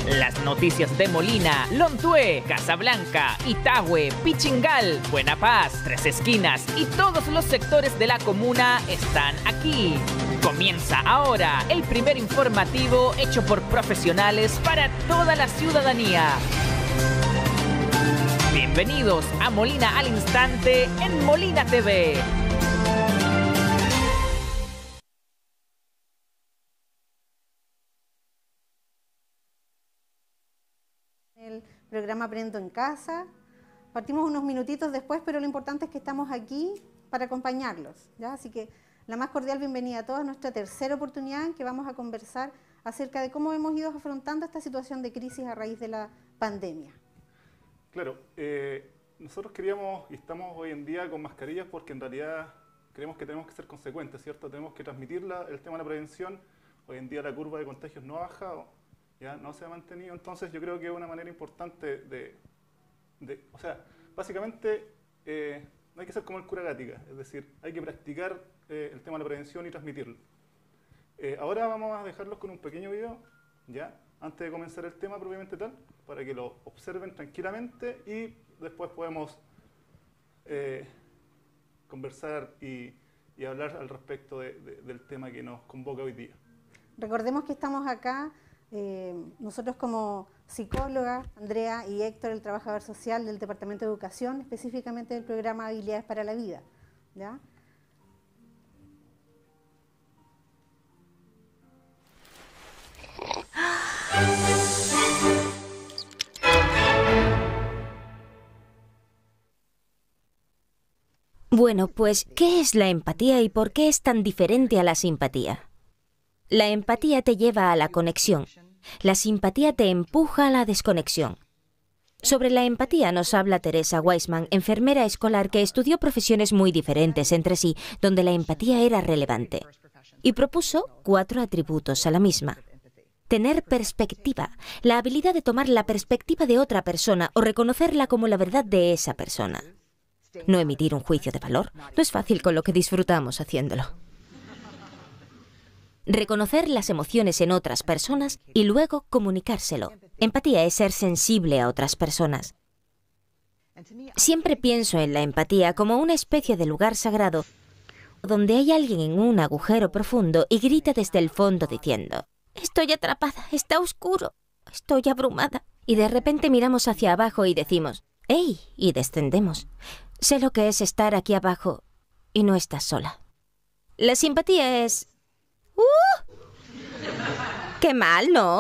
Las noticias de Molina, Lontué, Casablanca, Itahue, Pichingal, Buena Paz, Tres Esquinas y todos los sectores de la comuna están aquí. Comienza ahora el primer informativo hecho por profesionales para toda la ciudadanía. Bienvenidos a Molina al Instante en Molina TV. El programa Aprendo en Casa. Partimos unos minutitos después, pero lo importante es que estamos aquí para acompañarlos, ¿ya? Así que la más cordial bienvenida a todos a nuestra tercera oportunidad en que vamos a conversar acerca de cómo hemos ido afrontando esta situación de crisis a raíz de la pandemia. Claro, nosotros queríamos y estamos hoy en día con mascarillas porque en realidad creemos que tenemos que ser consecuentes, ¿cierto? Tenemos que transmitir el tema de la prevención. Hoy en día la curva de contagios no ha bajado, ya no se ha mantenido, entonces yo creo que es una manera importante o sea, básicamente no hay que ser como el cura Gatica, es decir, hay que practicar el tema de la prevención y transmitirlo. Ahora vamos a dejarlos con un pequeño video, ya, antes de comenzar el tema propiamente tal, para que lo observen tranquilamente y después podemos conversar y hablar al respecto del tema que nos convoca hoy día. Recordemos que estamos acá, nosotros como psicólogas, Andrea y Héctor, el trabajador social del Departamento de Educación, específicamente del programa Habilidades para la Vida, ¿ya? Bueno, pues, ¿qué es la empatía y por qué es tan diferente a la simpatía? La empatía te lleva a la conexión. La simpatía te empuja a la desconexión. Sobre la empatía nos habla Teresa Weissman, enfermera escolar que estudió profesiones muy diferentes entre sí, donde la empatía era relevante. Y propuso 4 atributos a la misma. Tener perspectiva, la habilidad de tomar la perspectiva de otra persona o reconocerla como la verdad de esa persona. No emitir un juicio de valor. No es fácil con lo que disfrutamos haciéndolo. Reconocer las emociones en otras personas y luego comunicárselo. Empatía es ser sensible a otras personas. Siempre pienso en la empatía como una especie de lugar sagrado donde hay alguien en un agujero profundo y grita desde el fondo diciendo: «Estoy atrapada, está oscuro, estoy abrumada». Y de repente miramos hacia abajo y decimos: «¡Ey!» y descendemos. Sé lo que es estar aquí abajo y no estás sola. La simpatía es... ¡Qué mal, ¿no?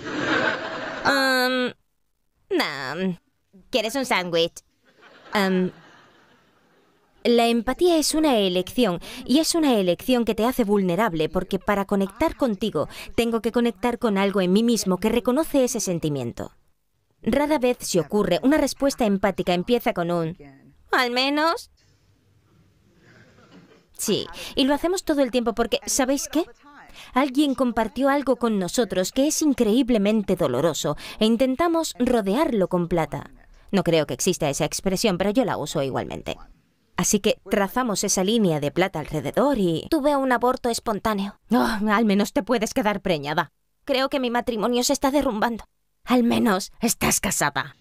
No. ¿Quieres un sándwich? La empatía es una elección, y es una elección que te hace vulnerable, porque para conectar contigo, tengo que conectar con algo en mí mismo que reconoce ese sentimiento. Rara vez se ocurre, una respuesta empática empieza con un... ¿Al menos? Sí, y lo hacemos todo el tiempo porque, ¿sabéis qué? Alguien compartió algo con nosotros que es increíblemente doloroso e intentamos rodearlo con plata. No creo que exista esa expresión, pero yo la uso igualmente. Así que trazamos esa línea de plata alrededor y... Tuve un aborto espontáneo. Oh, al menos te puedes quedar preñada. Creo que mi matrimonio se está derrumbando. Al menos estás casada.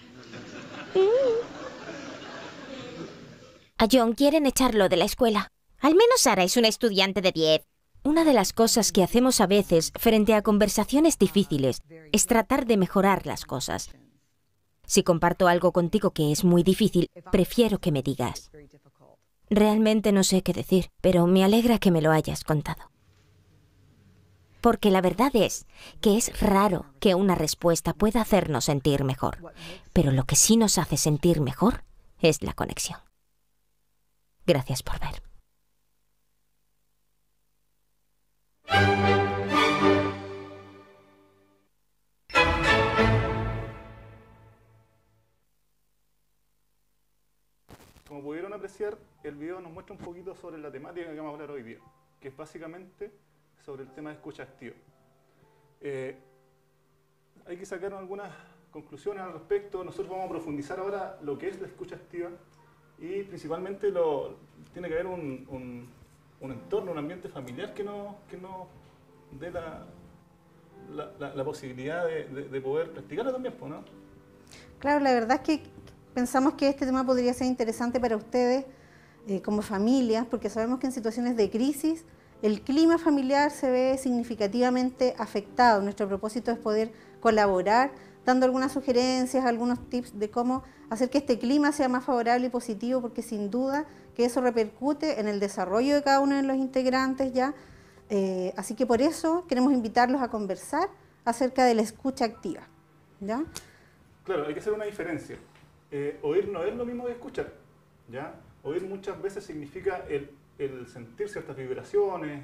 A John quieren echarlo de la escuela. Al menos Sara es una estudiante de 10. Una de las cosas que hacemos a veces frente a conversaciones difíciles es tratar de mejorar las cosas. Si comparto algo contigo que es muy difícil, prefiero que me digas: realmente no sé qué decir, pero me alegra que me lo hayas contado. Porque la verdad es que es raro que una respuesta pueda hacernos sentir mejor, pero lo que sí nos hace sentir mejor es la conexión. Gracias por ver. Como pudieron apreciar, el video nos muestra un poquito sobre la temática que vamos a hablar hoy día, que es básicamente sobre el tema de escucha activa. Hay que sacar algunas conclusiones al respecto. Nosotros vamos a profundizar ahora lo que es la escucha activa y principalmente tiene que haber un entorno, un ambiente familiar que nos dé la posibilidad de poder practicarlo también, ¿no? Claro, la verdad es que pensamos que este tema podría ser interesante para ustedes como familias, porque sabemos que en situaciones de crisis el clima familiar se ve significativamente afectado. Nuestro propósito es poder colaborar, dando algunas sugerencias, algunos tips de cómo hacer que este clima sea más favorable y positivo, porque sin duda que eso repercute en el desarrollo de cada uno de los integrantes ya. Así que por eso queremos invitarlos a conversar acerca de la escucha activa, ¿ya? Claro, hay que hacer una diferencia. Oír no es lo mismo que escuchar, ¿ya? Oír muchas veces significa el sentir ciertas vibraciones,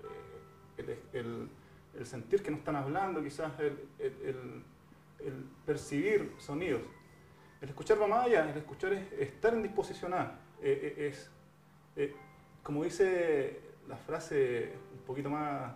el sentir que no están hablando, quizás el percibir sonidos. El escuchar va más allá, el escuchar es estar en disposición a. Como dice la frase un poquito más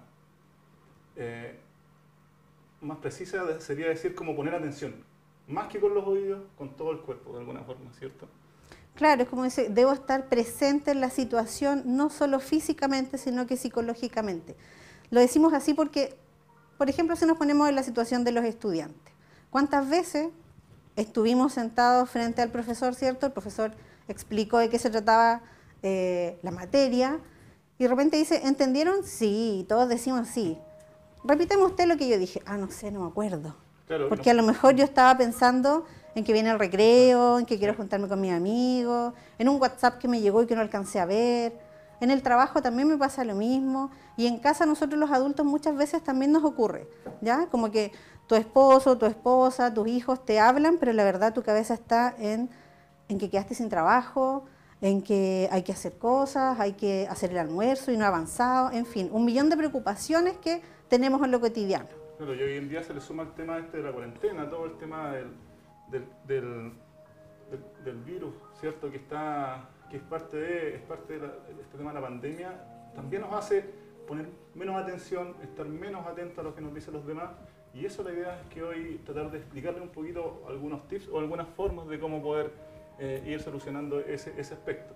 precisa, sería decir como poner atención. Más que con los oídos, con todo el cuerpo, de alguna forma, ¿cierto? Claro, es como dice, debo estar presente en la situación, no solo físicamente, sino que psicológicamente. Lo decimos así porque, por ejemplo, si nos ponemos en la situación de los estudiantes. ¿Cuántas veces estuvimos sentados frente al profesor, ¿cierto? El profesor explicó de qué se trataba la materia y de repente dice, ¿entendieron? Sí, todos decimos sí. Repíteme usted lo que yo dije. Ah, no sé, no me acuerdo. Claro, porque no. A lo mejor yo estaba pensando en que viene el recreo, en que quiero juntarme con mis amigos, en un WhatsApp que me llegó y que no alcancé a ver. En el trabajo también me pasa lo mismo. Y en casa nosotros los adultos muchas veces también nos ocurre, ¿ya? Como que tu esposo, tu esposa, tus hijos te hablan, pero la verdad tu cabeza está en que quedaste sin trabajo, en que hay que hacer cosas, hay que hacer el almuerzo y no ha avanzado, en fin, 1.000.000 de preocupaciones que tenemos en lo cotidiano. Claro, y hoy en día se le suma el tema de la cuarentena, todo el tema del virus, ¿cierto? Que es parte de este tema de la pandemia, también nos hace poner menos atención, estar menos atentos a lo que nos dicen los demás, y eso la idea es que hoy tratar de explicarle un poquito algunos tips o algunas formas de cómo poder ir solucionando ese aspecto.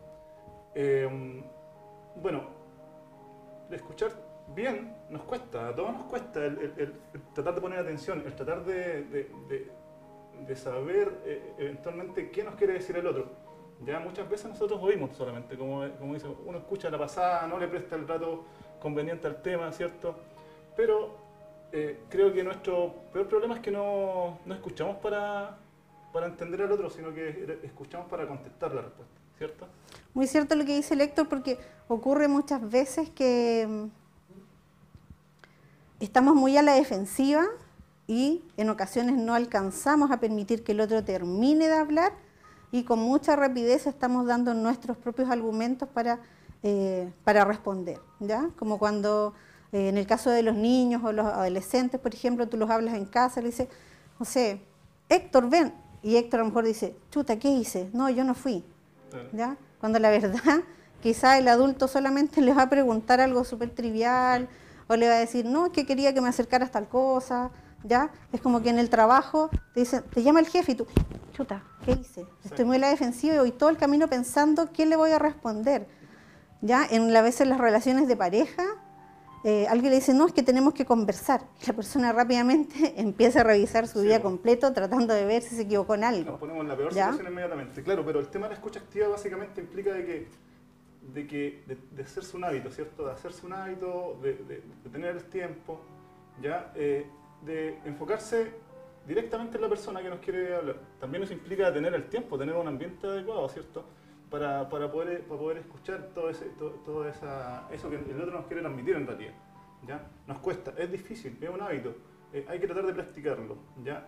Bueno, escuchar bien nos cuesta, a todos nos cuesta el tratar de poner atención, el tratar de saber eventualmente qué nos quiere decir el otro. Ya muchas veces nosotros oímos solamente, como dice, uno escucha la pasada, no le presta el rato conveniente al tema, ¿cierto? Pero creo que nuestro peor problema es que no escuchamos para entender al otro, sino que escuchamos para contestar la respuesta, ¿cierto? Muy cierto lo que dice el Héctor, porque ocurre muchas veces que estamos muy a la defensiva y en ocasiones no alcanzamos a permitir que el otro termine de hablar y con mucha rapidez estamos dando nuestros propios argumentos para responder, ¿ya? Como cuando en el caso de los niños o los adolescentes, por ejemplo, tú los hablas en casa y le dices, no sé, Héctor, ven. Y Héctor a lo mejor dice, chuta, ¿qué hice? No, yo no fui, ¿ya? Cuando la verdad, quizá el adulto solamente le va a preguntar algo súper trivial o le va a decir, no, es que quería que me acercaras tal cosa, ¿ya? Es como que en el trabajo te dicen, te llama el jefe y tú, chuta, ¿qué hice? Estoy muy a la defensiva y voy todo el camino pensando qué le voy a responder, ¿ya? A veces en las relaciones de pareja, alguien le dice, no, es que tenemos que conversar. Y la persona rápidamente empieza a revisar su día completo tratando de ver si se equivocó en algo. Nos ponemos en la peor situación inmediatamente. Claro, pero el tema de la escucha activa básicamente implica de hacerse un hábito, ¿cierto? De hacerse un hábito, de tener el tiempo, ¿ya? De enfocarse directamente en la persona que nos quiere hablar. También eso implica tener el tiempo, tener un ambiente adecuado, ¿cierto? Para poder escuchar todo eso que el otro nos quiere transmitir en realidad, ¿ya? Nos cuesta, es difícil, es un hábito, hay que tratar de practicarlo, ¿ya?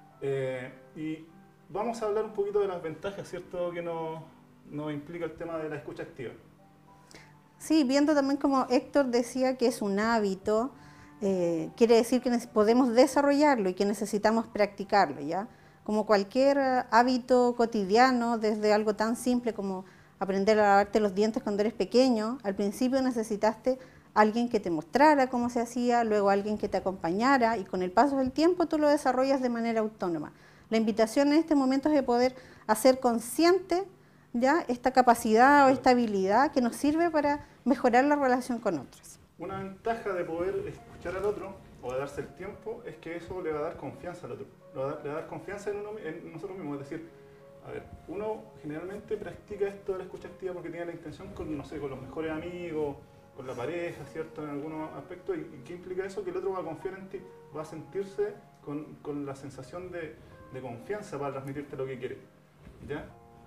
Y vamos a hablar un poquito de las ventajas, ¿cierto? Que nos implica el tema de la escucha activa. Sí, viendo también como Héctor decía que es un hábito, quiere decir que podemos desarrollarlo y que necesitamos practicarlo, ¿ya? Como cualquier hábito cotidiano, desde algo tan simple como aprender a lavarte los dientes cuando eres pequeño, al principio necesitaste alguien que te mostrara cómo se hacía, luego alguien que te acompañara y con el paso del tiempo tú lo desarrollas de manera autónoma. La invitación en este momento es de poder hacer consciente ya esta capacidad o esta habilidad que nos sirve para mejorar la relación con otros. Una ventaja de poder escuchar al otro o de darse el tiempo, es que eso le va a dar confianza al otro. Le va a dar confianza en nosotros mismos. Es decir, a ver, uno generalmente practica esto de la escucha activa porque tiene la intención con, no sé, con los mejores amigos, con la pareja, ¿cierto? En algunos aspectos. ¿Y qué implica eso? Que el otro va a confiar en ti, va a sentirse con la sensación de confianza para transmitirte lo que quiere. ¿Ya?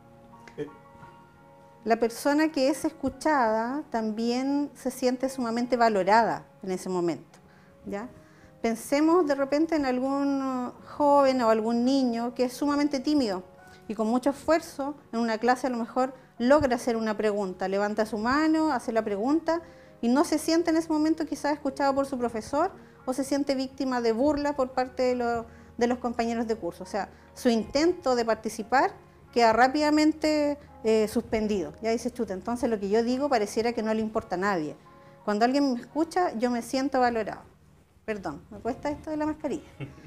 La persona que es escuchada también se siente sumamente valorada en ese momento, ¿ya? Pensemos de repente en algún joven o algún niño que es sumamente tímido y con mucho esfuerzo en una clase a lo mejor logra hacer una pregunta, levanta su mano, hace la pregunta y no se siente en ese momento quizás escuchado por su profesor o se siente víctima de burla por parte de los compañeros de curso. O sea, su intento de participar queda rápidamente suspendido. Ya dice, chuta, entonces lo que yo digo pareciera que no le importa a nadie. Cuando alguien me escucha, yo me siento valorado. Perdón, me cuesta esto de la mascarilla.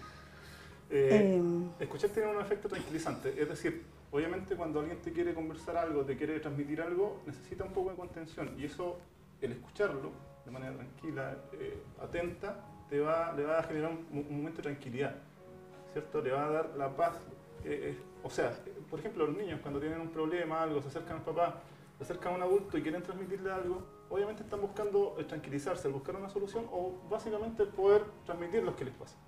Escuchar tiene un efecto tranquilizante, es decir, obviamente cuando alguien te quiere conversar algo, te quiere transmitir algo, necesita un poco de contención y eso, el escucharlo de manera tranquila, atenta, le va a generar un momento de tranquilidad, ¿cierto? Le va a dar la paz. O sea, por ejemplo, los niños cuando tienen un problema, algo, se acercan al papá, se acercan a un adulto y quieren transmitirle algo, obviamente están buscando tranquilizarse, buscar una solución o básicamente poder transmitir lo que les pasa.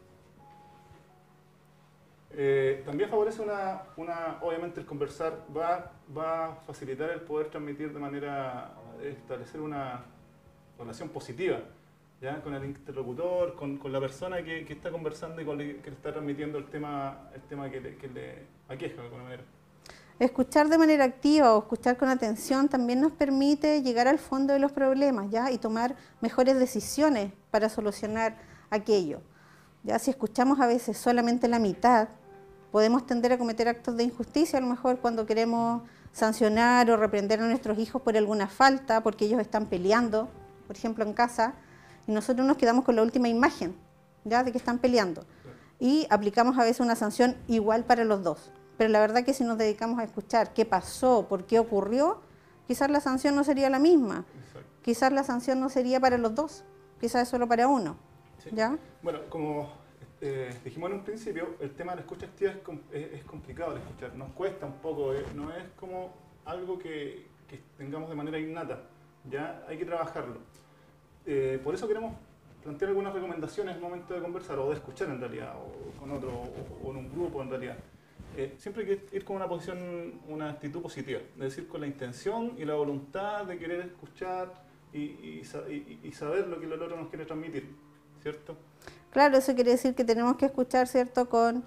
También favorece obviamente el conversar va a facilitar el poder transmitir de manera, establecer una relación positiva, ¿ya? Con el interlocutor, con la persona que está conversando y que le está transmitiendo el tema que le aqueja de alguna manera. Escuchar de manera activa o escuchar con atención también nos permite llegar al fondo de los problemas, ¿ya? Y tomar mejores decisiones para solucionar aquello. Ya si escuchamos a veces solamente la mitad, podemos tender a cometer actos de injusticia, a lo mejor cuando queremos sancionar o reprender a nuestros hijos por alguna falta, porque ellos están peleando, por ejemplo en casa, y nosotros nos quedamos con la última imagen, ¿ya? De que están peleando. Y aplicamos a veces una sanción igual para los dos. Pero la verdad que si nos dedicamos a escuchar qué pasó, por qué ocurrió, quizás la sanción no sería la misma. Exacto. Quizás la sanción no sería para los dos, quizás es solo para uno. Sí. ¿Ya? Bueno, como dijimos en un principio, el tema de la escucha activa es complicado de escuchar, nos cuesta un poco, no es como algo que tengamos de manera innata, ya hay que trabajarlo. Por eso queremos plantear algunas recomendaciones al momento de conversar o de escuchar en realidad, o con otro, o en un grupo en realidad. Siempre hay que ir con una actitud positiva, es decir, con la intención y la voluntad de querer escuchar y saber lo que el otro nos quiere transmitir, ¿cierto? Claro, eso quiere decir que tenemos que escuchar, ¿cierto?, con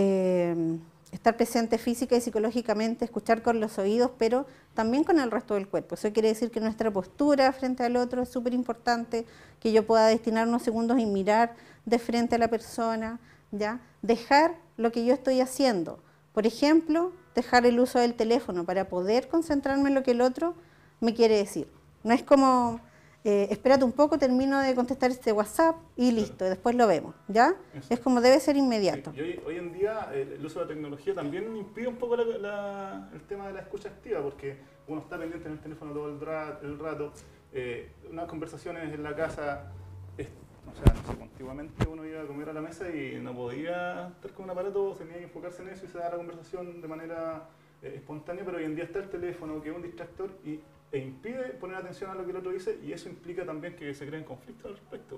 estar presente física y psicológicamente, escuchar con los oídos, pero también con el resto del cuerpo. Eso quiere decir que nuestra postura frente al otro es súper importante, que yo pueda destinar unos segundos y mirar de frente a la persona, ¿ya? Dejar lo que yo estoy haciendo. Por ejemplo, dejar el uso del teléfono para poder concentrarme en lo que el otro me quiere decir. No es como, espérate un poco, termino de contestar este WhatsApp y listo, y después lo vemos, ¿ya? Eso. Es como debe ser inmediato. Sí. Y hoy en día el uso de la tecnología también impide un poco el tema de la escucha activa, porque uno está pendiente en el teléfono todo el rato, unas conversaciones en la casa. O sea, no sé, antiguamente uno iba a comer a la mesa y no podía estar con un aparato, tenía que enfocarse en eso y se daba la conversación de manera espontánea, pero hoy en día está el teléfono, que es un distractor e impide poner atención a lo que el otro dice, y eso implica también que se creen conflictos al respecto.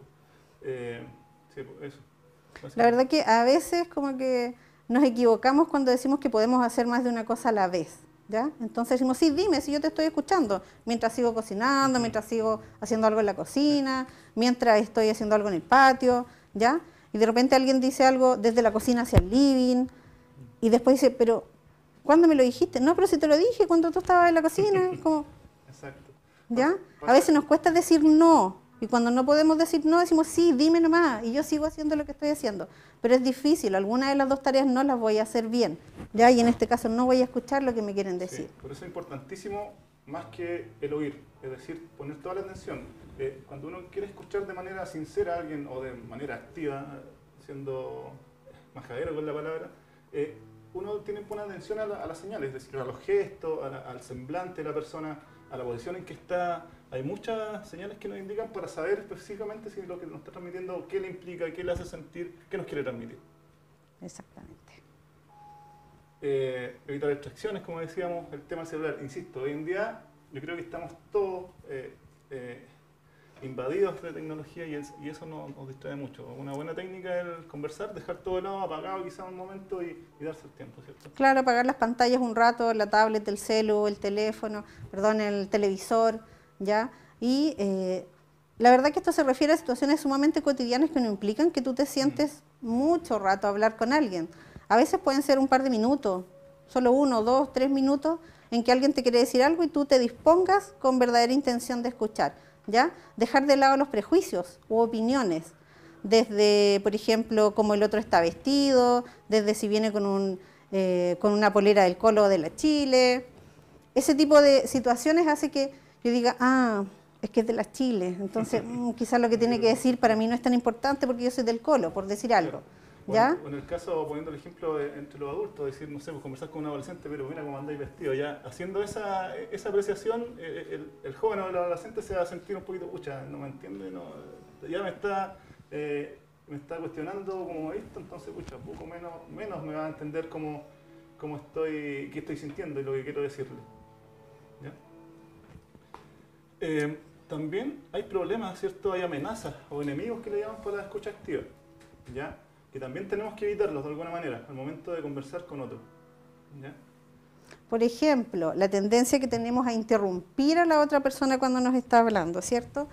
Sí, eso. La verdad que a veces como que nos equivocamos cuando decimos que podemos hacer más de una cosa a la vez, ¿ya? Entonces decimos, sí, dime, si yo te estoy escuchando, mientras sigo cocinando, mientras sigo haciendo algo en la cocina, mientras estoy haciendo algo en el patio, ¿ya? Y de repente alguien dice algo desde la cocina hacia el living, y después dice, pero, ¿cuándo me lo dijiste? No, pero si te lo dije cuando tú estabas en la cocina, como... Exacto. ¿Ya? A veces nos cuesta decir no, y cuando no podemos decir no, decimos sí, dime nomás, y yo sigo haciendo lo que estoy haciendo. Pero es difícil, algunas de las dos tareas no las voy a hacer bien, ¿ya? Y en este caso no voy a escuchar lo que me quieren decir. Sí, por eso es importantísimo más que el oír, es decir, poner toda la atención. Cuando uno quiere escuchar de manera sincera a alguien o de manera activa, siendo majadero con la palabra, uno tiene que poner atención a las señales, es decir, a los gestos, al semblante de la persona, a la posición en que está, hay muchas señales que nos indican para saber específicamente si lo que nos está transmitiendo, qué le implica, qué le hace sentir, qué nos quiere transmitir. Exactamente. Evitar distracciones, como decíamos, el tema celular. Insisto, hoy en día yo creo que estamos todos invadidos de tecnología y eso nos distrae mucho. Una buena técnica es el conversar, dejar todo de lado, apagado quizá un momento y darse el tiempo, ¿cierto? Claro, apagar las pantallas un rato, la tablet, el celu, el teléfono, perdón, el televisor, ¿ya? Y la verdad que esto se refiere a situaciones sumamente cotidianas que no implican que tú te sientes mucho rato a hablar con alguien. A veces pueden ser un par de minutos, solo 1, 2, 3 minutos, en que alguien te quiere decir algo y tú te dispongas con verdadera intención de escuchar, ¿ya? Dejar de lado los prejuicios u opiniones, desde, por ejemplo, cómo el otro está vestido, desde si viene con una polera del Colo o de la Chile. Ese tipo de situaciones hace que yo diga, ah, es que es de la Chile, entonces quizás lo que tiene que decir para mí no es tan importante porque yo soy del Colo, por decir algo. ¿Ya? O en el caso, poniendo el ejemplo entre los adultos, decir, no sé, pues conversar con un adolescente, pero mira cómo andáis vestido, ya haciendo esa apreciación, el joven o el adolescente se va a sentir un poquito, pucha, no me entiende, ya me está cuestionando cómo he visto, entonces, pucha, poco menos me va a entender qué estoy sintiendo y lo que quiero decirle. ¿Ya? También hay problemas, ¿cierto? Hay amenazas o enemigos que le llaman por la escucha activa, ¿ya? Que también tenemos que evitarlos de alguna manera al momento de conversar con otro. ¿Ya? Por ejemplo, la tendencia que tenemos a interrumpir a la otra persona cuando nos está hablando, ¿cierto?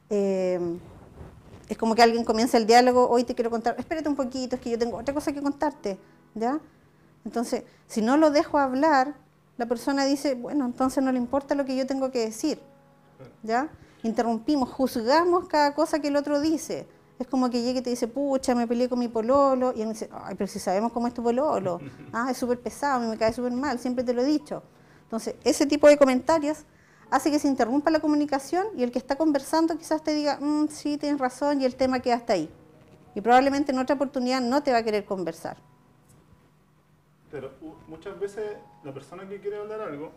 Es como que alguien comienza el diálogo, hoy te quiero contar, espérate un poquito, es que yo tengo otra cosa que contarte, ¿ya? Entonces, si no lo dejo hablar, la persona dice, bueno, entonces no le importa lo que yo tengo que decir, ¿ya? Interrumpimos, juzgamos cada cosa que el otro dice. Es como que llegue y te dice, pucha, me peleé con mi pololo, y él me dice, ay, pero si sabemos cómo es tu pololo, es súper pesado, a mí me cae súper mal, siempre te lo he dicho. Entonces, ese tipo de comentarios hace que se interrumpa la comunicación y el que está conversando quizás te diga, sí, tienes razón, y el tema queda hasta ahí. Y probablemente en otra oportunidad no te va a querer conversar. Pero muchas veces la persona que quiere hablar algo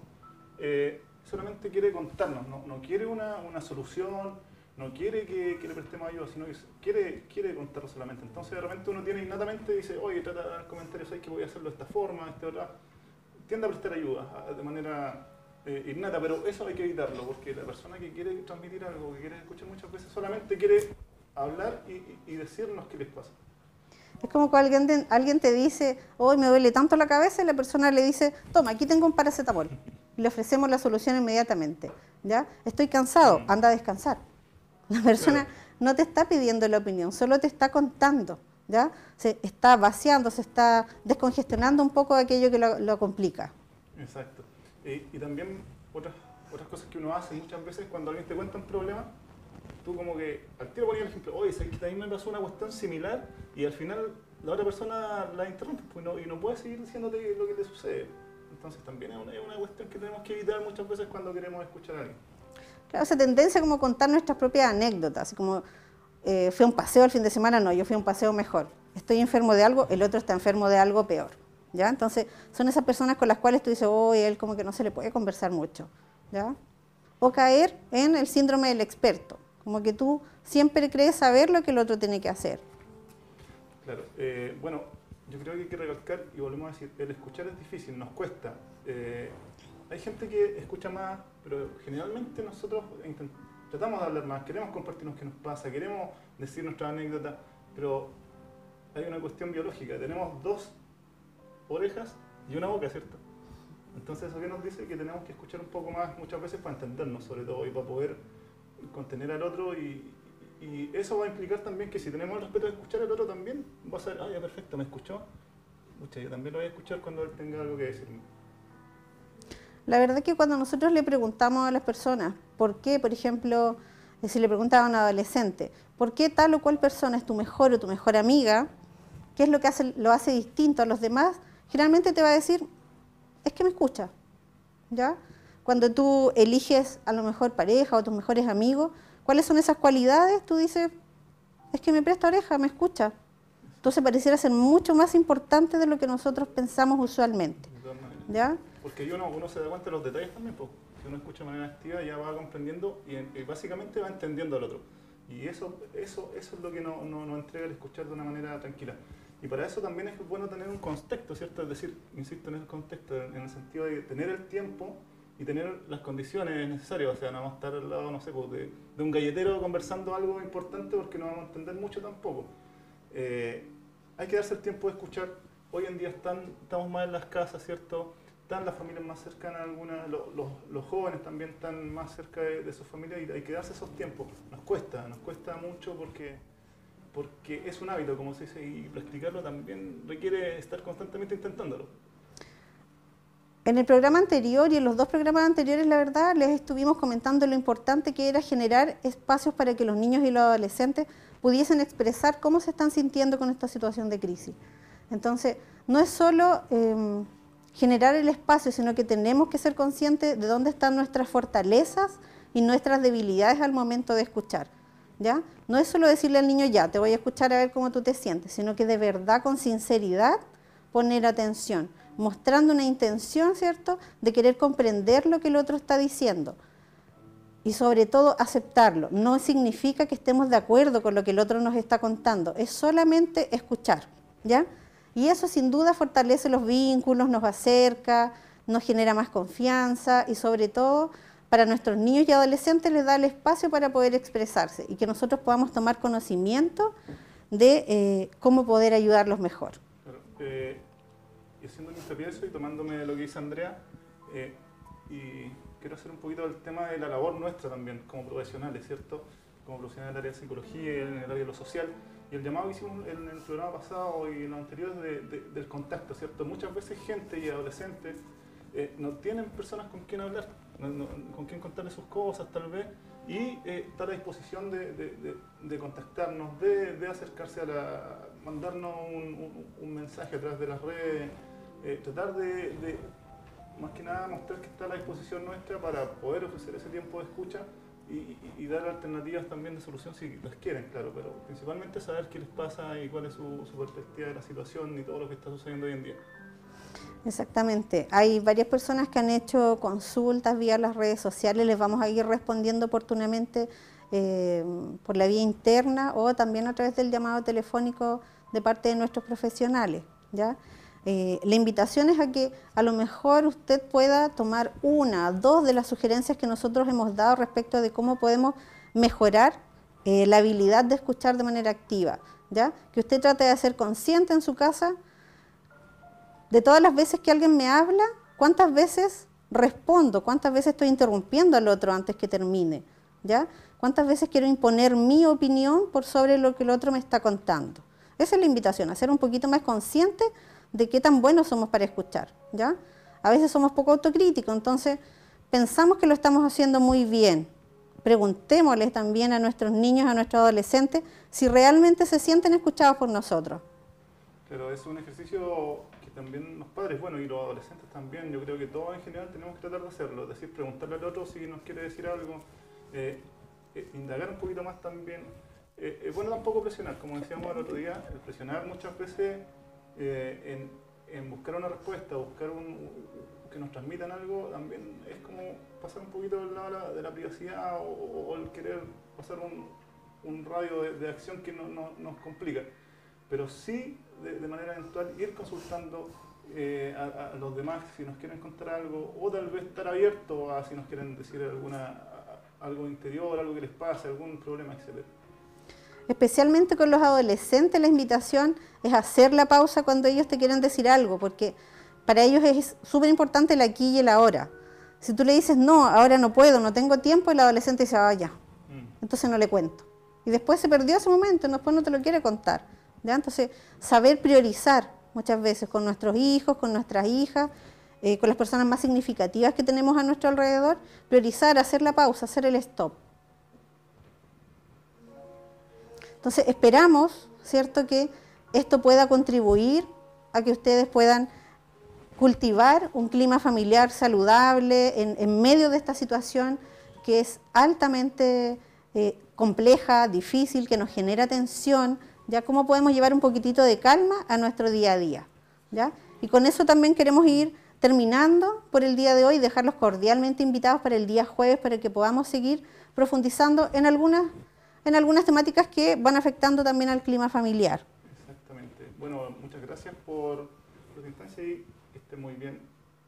solamente quiere contarnos, no quiere una solución, no quiere que le prestemos ayuda, sino que quiere contarlo solamente. Entonces de repente uno tiene innatamente, dice, oye, trata de dar comentarios, ¿sabes que voy a hacerlo de esta forma, otra? Tiende a prestar ayuda de manera innata, pero eso hay que evitarlo, porque la persona que quiere transmitir algo, que quiere escuchar muchas veces, solamente quiere hablar y decirnos qué les pasa. Es como que alguien te dice, hoy me duele tanto la cabeza, y la persona le dice, toma, aquí tengo un paracetamol. Y le ofrecemos la solución inmediatamente. ¿Ya? Estoy cansado, anda a descansar. La persona no te está pidiendo la opinión, solo te está contando, ¿ya? Se está vaciando, se está descongestionando un poco aquello que lo complica. Exacto. Y también otras cosas que uno hace muchas veces cuando alguien te cuenta un problema, tú como que al tiro ponías el ejemplo, oye, ¿sabes que también me pasó una cuestión similar? Y al final la otra persona la interrumpe y no puede seguir diciéndote lo que te sucede. Entonces también es una cuestión que tenemos que evitar muchas veces cuando queremos escuchar a alguien. Claro, esa tendencia como contar nuestras propias anécdotas, así como fui a un paseo el fin de semana, no, yo fui a un paseo mejor. Estoy enfermo de algo, el otro está enfermo de algo peor, ¿ya? Entonces, son esas personas con las cuales tú dices, él como que no se le puede conversar mucho, ¿ya? O caer en el síndrome del experto, como que tú siempre crees saber lo que el otro tiene que hacer. Claro, bueno, yo creo que hay que recalcar, y volvemos a decir, el escuchar es difícil, nos cuesta. Hay gente que escucha más, pero generalmente nosotros tratamos de hablar más, queremos compartirnos qué nos pasa, queremos decir nuestras anécdotas, pero hay una cuestión biológica, tenemos 2 orejas y una boca, ¿cierto? Entonces eso que nos dice que tenemos que escuchar un poco más muchas veces para entendernos sobre todo y para poder contener al otro y eso va a implicar también que si tenemos el respeto de escuchar al otro también va a ser, ya perfecto, me escuchó, yo también lo voy a escuchar cuando él tenga algo que decirme. La verdad es que cuando nosotros le preguntamos a las personas, ¿por qué, por ejemplo, si le preguntaba a un adolescente, ¿por qué tal o cual persona es tu mejor o tu mejor amiga? ¿Qué es lo que lo hace distinto a los demás? Generalmente te va a decir, es que me escucha, ¿ya? Cuando tú eliges a lo mejor pareja o tus mejores amigos, ¿cuáles son esas cualidades? Tú dices, es que me presta oreja, me escucha. Entonces pareciera ser mucho más importante de lo que nosotros pensamos usualmente, ¿ya? Porque uno se da cuenta de los detalles también, Si uno escucha de manera activa ya va comprendiendo y básicamente va entendiendo al otro. Y eso es lo que nos entrega el escuchar de una manera tranquila. Y para eso también es bueno tener un contexto, ¿cierto? Es decir, insisto en el contexto, en el sentido de tener el tiempo y tener las condiciones necesarias. O sea, no vamos a estar al lado, no sé, pues, de un galletero conversando algo importante porque no vamos a entender mucho tampoco. Hay que darse el tiempo de escuchar. Hoy en día estamos más en las casas, ¿cierto? Están las familias más cercanas, algunas, los jóvenes también están más cerca de sus familias y hay que darse esos tiempos. Nos cuesta mucho porque es un hábito, como se dice, y practicarlo también requiere estar constantemente intentándolo. En el programa anterior y en los 2 programas anteriores, la verdad, les estuvimos comentando lo importante que era generar espacios para que los niños y los adolescentes pudiesen expresar cómo se están sintiendo con esta situación de crisis. Entonces, no es solo generar el espacio, sino que tenemos que ser conscientes de dónde están nuestras fortalezas y nuestras debilidades al momento de escuchar, ¿ya? No es solo decirle al niño, ya, te voy a escuchar a ver cómo tú te sientes, sino que de verdad, con sinceridad, poner atención, mostrando una intención, ¿cierto?, de querer comprender lo que el otro está diciendo. Y sobre todo, aceptarlo. No significa que estemos de acuerdo con lo que el otro nos está contando, es solamente escuchar, ¿ya? Y eso sin duda fortalece los vínculos, nos acerca, nos genera más confianza y sobre todo para nuestros niños y adolescentes les da el espacio para poder expresarse y que nosotros podamos tomar conocimiento de cómo poder ayudarlos mejor. Claro, y haciendo un hincapié eso y tomándome lo que dice Andrea, y quiero hacer un poquito del tema de la labor nuestra también como profesionales, ¿cierto? Como profesionales del área de psicología y en el área de lo social. Y el llamado que hicimos en el programa pasado y en los anteriores del contacto, ¿cierto? Muchas veces gente y adolescentes no tienen personas con quien hablar, con quien contarles sus cosas tal vez, y está a la disposición de contactarnos, de acercarse mandarnos un mensaje a través de las redes, tratar de más que nada mostrar que está a la disposición nuestra para poder ofrecer ese tiempo de escucha y dar alternativas también de solución si las quieren, claro, pero principalmente saber qué les pasa y cuál es su perspectiva de la situación y todo lo que está sucediendo hoy en día. Exactamente. Hay varias personas que han hecho consultas vía las redes sociales, les vamos a ir respondiendo oportunamente por la vía interna o también a través del llamado telefónico de parte de nuestros profesionales, ¿ya? La invitación es a que a lo mejor usted pueda tomar 1, 2 de las sugerencias que nosotros hemos dado respecto de cómo podemos mejorar la habilidad de escuchar de manera activa, ¿ya? Que usted trate de ser consciente en su casa de todas las veces que alguien me habla, cuántas veces respondo, cuántas veces estoy interrumpiendo al otro antes que termine, ¿ya? Cuántas veces quiero imponer mi opinión por sobre lo que el otro me está contando. Esa es la invitación, a ser un poquito más consciente de qué tan buenos somos para escuchar, ¿ya? A veces somos poco autocríticos, entonces pensamos que lo estamos haciendo muy bien. Preguntémosles también a nuestros niños, a nuestros adolescentes, si realmente se sienten escuchados por nosotros. Pero es un ejercicio que también los padres, bueno, y los adolescentes también, yo creo que todos en general tenemos que tratar de hacerlo, es decir, preguntarle al otro si nos quiere decir algo, indagar un poquito más también. Es bueno tampoco presionar, como decíamos el otro día, el presionar muchas veces en buscar una respuesta, buscar que nos transmitan algo, también es como pasar un poquito del lado de la privacidad o el querer pasar un radio de acción que nos complica. Pero sí, de manera eventual, ir consultando a los demás si nos quieren contar algo, o tal vez estar abierto a si nos quieren decir algo interior, algo que les pase, algún problema, etc. Especialmente con los adolescentes, la invitación es hacer la pausa cuando ellos te quieren decir algo, porque para ellos es súper importante el aquí y el ahora. Si tú le dices, no, ahora no puedo, no tengo tiempo, el adolescente dice, ah, ya, entonces no le cuento. Y después se perdió ese momento, después no te lo quiere contar, ¿ya? Entonces, saber priorizar muchas veces con nuestros hijos, con nuestras hijas, con las personas más significativas que tenemos a nuestro alrededor, priorizar, hacer la pausa, hacer el stop. Entonces esperamos, ¿cierto?, que esto pueda contribuir a que ustedes puedan cultivar un clima familiar saludable en medio de esta situación que es altamente compleja, difícil, que nos genera tensión, ¿ya? Cómo podemos llevar un poquitito de calma a nuestro día a día, ¿ya? Y con eso también queremos ir terminando por el día de hoy, dejarlos cordialmente invitados para el día jueves para que podamos seguir profundizando en algunas temáticas que van afectando también al clima familiar. Exactamente. Bueno, muchas gracias por tu instancia y que esté muy bien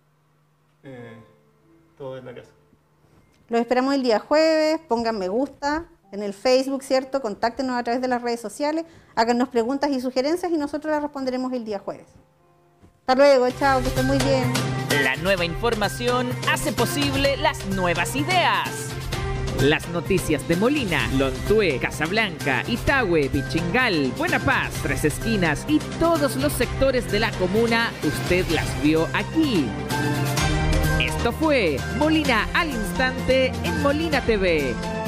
todo en la casa. Los esperamos el día jueves, pongan me gusta en el Facebook, ¿cierto? Contáctenos a través de las redes sociales, háganos preguntas y sugerencias y nosotros las responderemos el día jueves. Hasta luego, chao, que estén muy bien. La nueva información hace posible las nuevas ideas. Las noticias de Molina, Lontué, Casablanca, Itahue, Pichingal, Buena Paz, Tres Esquinas y todos los sectores de la comuna, usted las vio aquí. Esto fue Molina al Instante en Molina TV.